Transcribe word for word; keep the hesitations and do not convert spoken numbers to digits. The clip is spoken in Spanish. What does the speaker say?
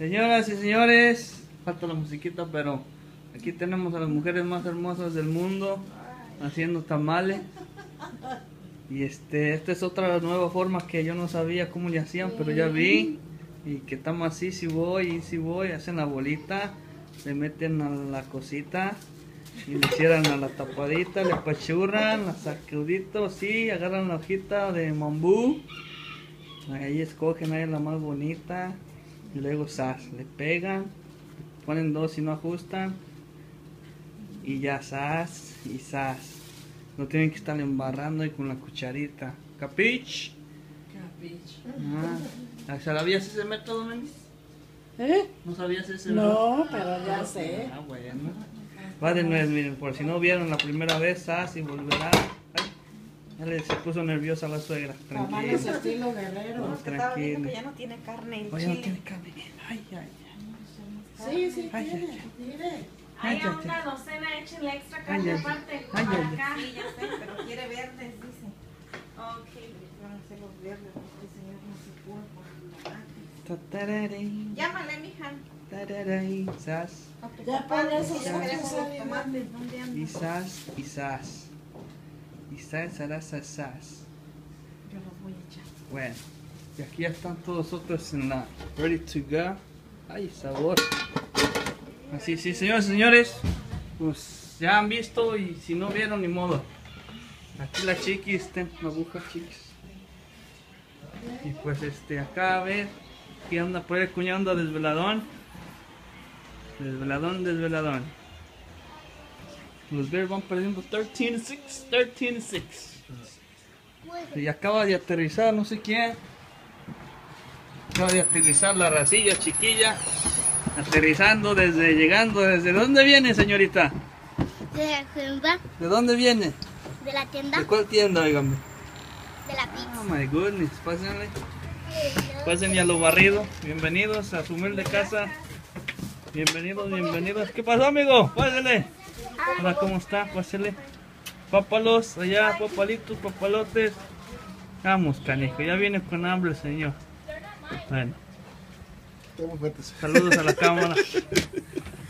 Señoras y señores, falta la musiquita, pero aquí tenemos a las mujeres más hermosas del mundo haciendo tamales. Y este, esta es otra nueva forma que yo no sabía cómo le hacían, pero ya vi. Y que estamos así, si voy y si voy, hacen la bolita, le meten a la cosita y le cierran a la tapadita, le pachurran, la sacudito, sí, agarran la hojita de bambú, ahí escogen ahí la más bonita y luego sas, le pegan, ponen dos y no ajustan y ya sas y sas. No tienen que estar embarrando ahí con la cucharita. ¿Capich? Capich. Ah, ¿sabías ese método, Menis? ¿Eh? ¿No sabías ese No, método? pero ya sé. Ah, bueno. Va de nuez, miren, por si no vieron la primera vez, sas y volverá. Ay, ya le se puso nerviosa la suegra. Tamales Tranquila. estilo guerrero. No, Que estaba viendo tranquila. que ya no tiene carne el Oye, no chile. tiene carne. Ay, ay, Sí, sí, Ay, tiene, ay, tiene. ay. Hay Ay, una docena, échenle extra Ay, carne ay. aparte. Ay, Para ay, acá. Sí, ya sé, pero quiere verdes, dice. Ok. Van a hacer los verdes porque el señor no se puede por el tomate. Ta, tararey, Llámale, mija. tararey, sas, Ya para eso Ya son queremos los necesarios. tomates. ¿Dónde y andan? sas, y sas. Y sas, sas, sas, sas. Yo los voy a echar. Bueno, y aquí ya están todos otros en la ready to go. Ay, sabor. Así, sí, señores, señores, pues ya han visto y si no vieron, ni modo. Aquí la chiquis, ten la aguja, chiquis. Y pues este, acá a ver, aquí anda por el cuñado, anda desveladón. Desveladón, desveladón. Los Bears van perdiendo trece a seis, trece a seis. Y acaba de aterrizar, no sé quién. Acaba de aterrizar la racilla chiquilla. Aterrizando desde, llegando desde. ¿Dónde viene, señorita? De la tienda, ¿De dónde viene? de la tienda, ¿De cuál tienda, oígame? de la pizza. Oh my goodness, pásenle. Pásenle a lo barrido. Bienvenidos a su humilde casa. Bienvenidos, bienvenidos. ¿Qué pasó, amigo? Pásale. Hola, ¿cómo está? Pásale. Pápalos, allá, papalitos, papalotes. Vamos, canijo, ya viene con hambre el señor. Bueno, saludos a la cámara.